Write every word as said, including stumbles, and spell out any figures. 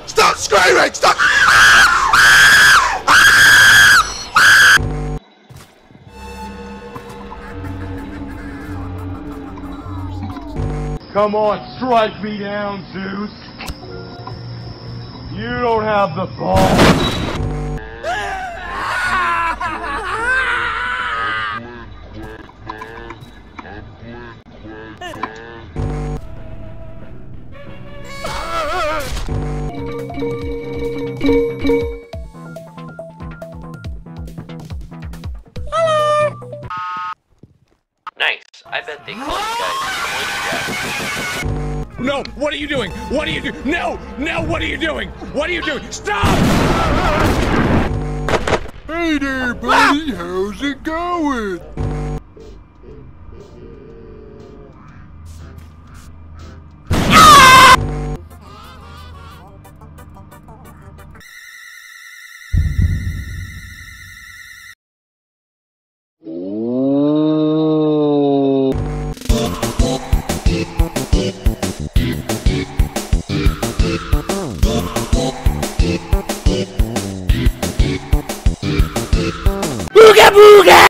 Stop screaming! Stop! Come on, strike me down, Zeus. You don't have the ball. Nice. I bet they call you guys Coin Jack. No! What are you doing? What are you doing? No! No! What are you doing? What are you doing? Stop! Hey there, buddy. How's it going? Booga booga!